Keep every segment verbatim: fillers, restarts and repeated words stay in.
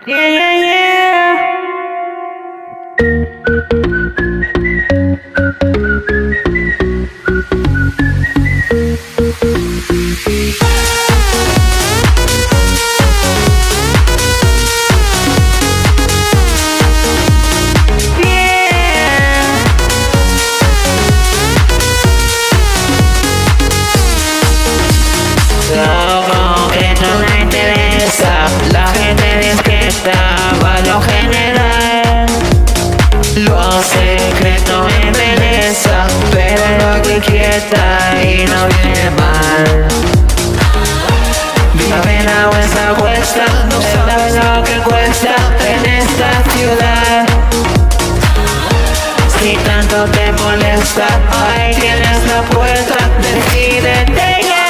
Yeah, yeah, yeah. Todo que no me interesa, la gente despierta a lo general. Los secretos me embelezan, pero lo que quieta y no viene mal. La pena o esa cuesta, no sabes lo que cuesta en esta ciudad. Si tanto te molesta, ahí tienes la puerta, decídete ya.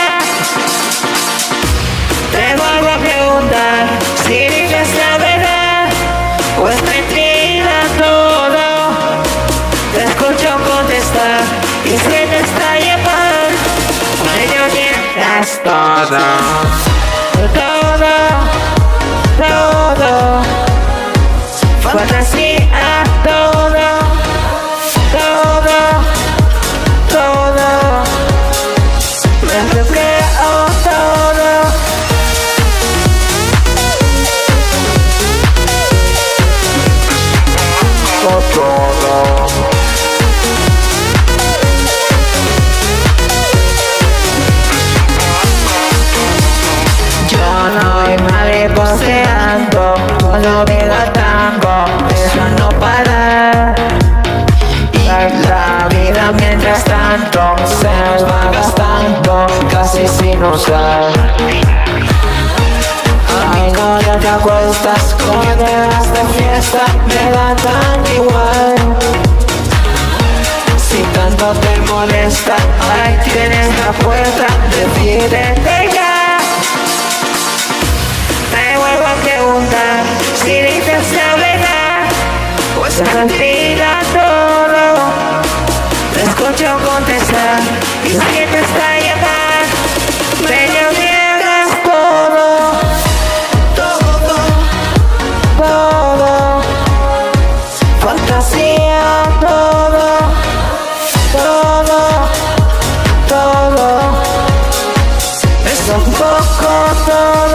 Te vuelvo a preguntar si dices la verdad o es mentira todo. Te escucho contestar y si te está llevando, con ello tienes todo. Todo, todo, fantasía, todo, todo, todo, me lo creo todo. Todo. Yo no voy mariposeando, solo vida tango, eso no para. La vida mientras tanto se nos va gastando, casi sin usar. Ay, no, ya te acuestas, como te vas de fiesta, me da tan igual. Si tanto te molesta, ahí tienes la puerta, decídete ya. Me vuelvo a preguntar si dices la verdad o es mentira todo. Te escucho contestar y si te está llevando, me lo niegas todo. Todo, todo, fantasía, todo, todo, todo, es un poco todo.